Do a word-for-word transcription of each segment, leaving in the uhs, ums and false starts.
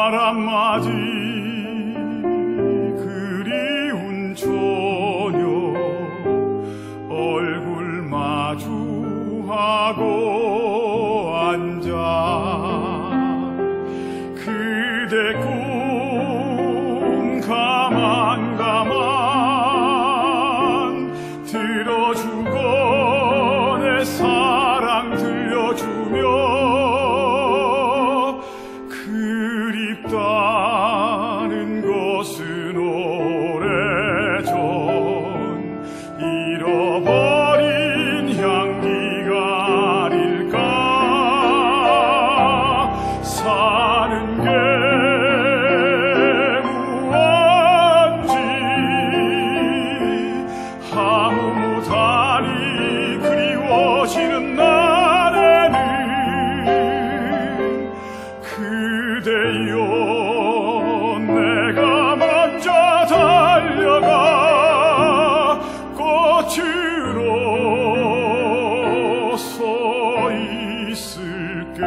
바람맞이 그리운 처녀 얼굴 마주하고 앉아 그대 꿈 가만 가만 들어주고 내 사랑 들려주며 그립다는 것은 오래전 잃어버린 향기가 아닐까 사는 게 무언지 아무 못하니 그리워지는 날에는 그대여 내가 먼저 달려가 꽃으로 서 있을게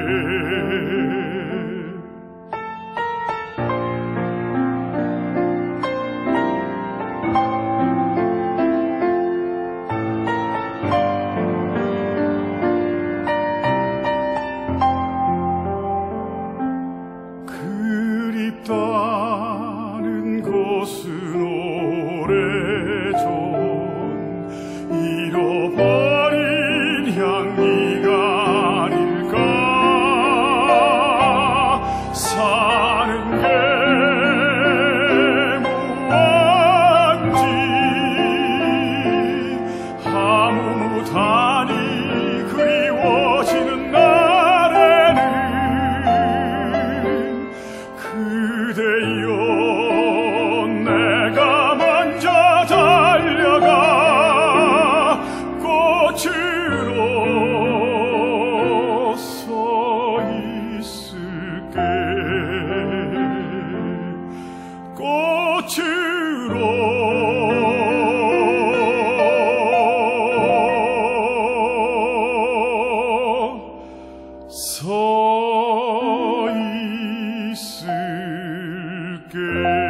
그립다는 것은 오래전 잃어버린 향기가 아닐까 사는 게 무언지 아무 못하니 그리워지는 날에는 그대여 내가 먼저 달려가 꽃으로 서 있을게 꽃으로 서 있을게